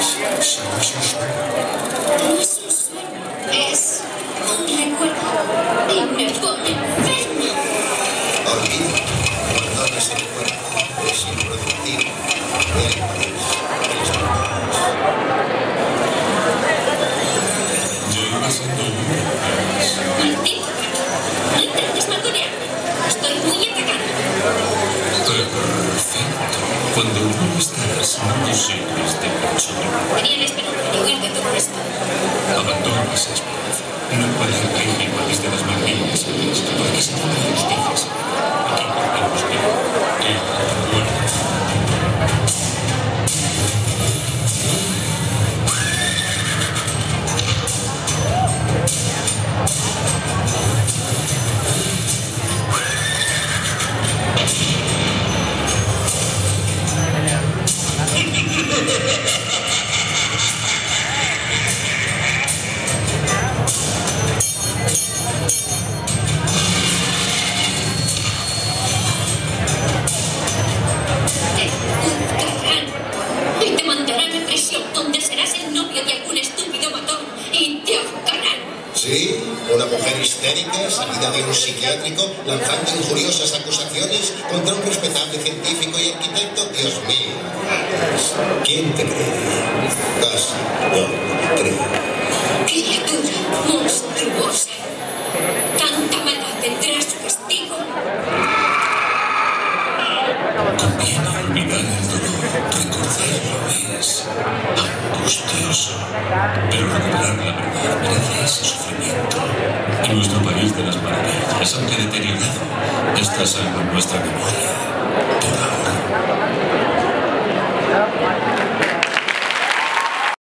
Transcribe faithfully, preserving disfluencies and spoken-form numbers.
Si no es un sueño. No es un sueño, es un recuerdo y me pone enferma. Olvida, cuando ese recuerdo es improductivo. Él Lleva siendo un Maldito gato, no intentes mangonearme. Estoy muy atacada. perfecto. Cuando uno está no sirves de mucho. Tenía la esperanza de huir de todo esto. Abandona esa esperanza. No palanca y rivales de las maravillas para que se hagan justicias. Aquí volvemos bien. Y recuerda. Y te mandarán a prisión, donde serás el novio de algún estúpido matón y te ahorcarán. Sí, una mujer histérica, salida de un psiquiátrico, lanzando injuriosas acusaciones contra un respetable científico y arquitecto. Dios mío. ¿Quién te creería? Casi. No, no creo. Criatura monstruosa. Tanta maldad tendrá su castigo. Conviene olvidar el dolor. Recordarlo es angustioso. Pero recuperar la verdad merece ese sufrimiento. Y nuestro país de las maravillas, aunque deteriorado, está salvo en nuestra memoria por ahora.